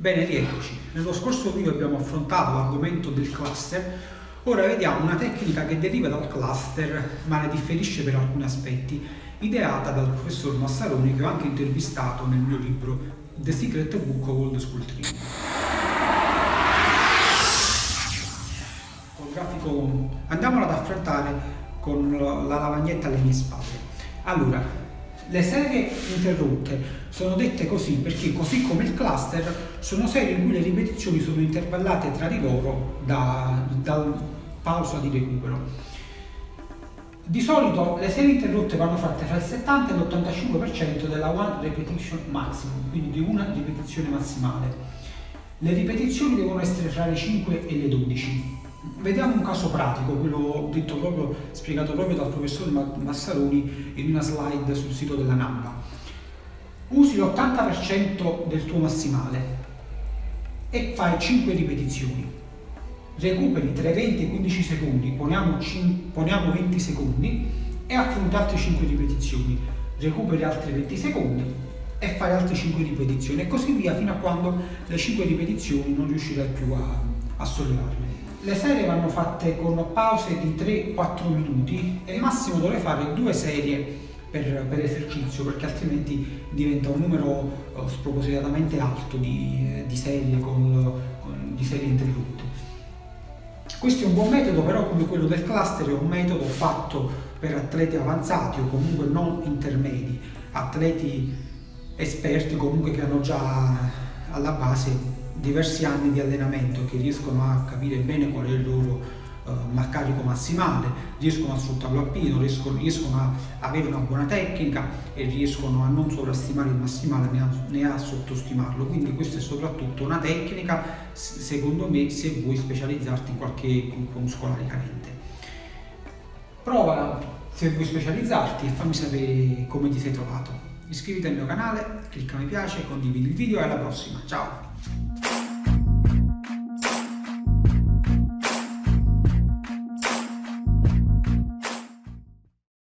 Bene, rieccoci. Nello scorso video abbiamo affrontato l'argomento del cluster. Ora vediamo una tecnica che deriva dal cluster, ma ne differisce per alcuni aspetti, ideata dal professor Massaroni, che ho anche intervistato nel mio libro The Secret Book of Old School Training. Col grafico andiamolo ad affrontare con la lavagnetta alle mie spalle. Allora, le serie interrotte sono dette così perché, così come il cluster, sono serie in cui le ripetizioni sono intervallate tra di loro da pausa di recupero. Di solito le serie interrotte vanno fatte fra il 70 e l'85% della one repetition maximum, quindi di una ripetizione massimale. Le ripetizioni devono essere fra le 5 e le 12. Vediamo un caso pratico, quello spiegato proprio dal professor Massaroni in una slide sul sito della NAMBA. Usi l'80% del tuo massimale e fai 5 ripetizioni. Recuperi tra i 20 e i 15 secondi, poniamo 20 secondi, e affronti altre 5 ripetizioni. Recuperi altri 20 secondi e fai altre 5 ripetizioni, e così via fino a quando le 5 ripetizioni non riuscirai più a sollevarle. Le serie vanno fatte con pause di 3-4 minuti e al massimo dovrei fare 2 serie per esercizio, perché altrimenti diventa un numero spropositatamente alto di serie di serie interrotte. Questo è un buon metodo, però come quello del cluster è un metodo fatto per atleti avanzati o comunque non intermedi, atleti esperti comunque che hanno già alla base diversi anni di allenamento, che riescono a capire bene qual è il loro carico massimale, riescono a sfruttarlo appieno, riescono a avere una buona tecnica e riescono a non sovrastimare il massimale né a sottostimarlo. Quindi questa è soprattutto una tecnica, secondo me, se vuoi specializzarti in qualche gruppo muscolare carente. Prova se vuoi specializzarti e fammi sapere come ti sei trovato. Iscriviti al mio canale, clicca mi piace, condividi il video e alla prossima, ciao!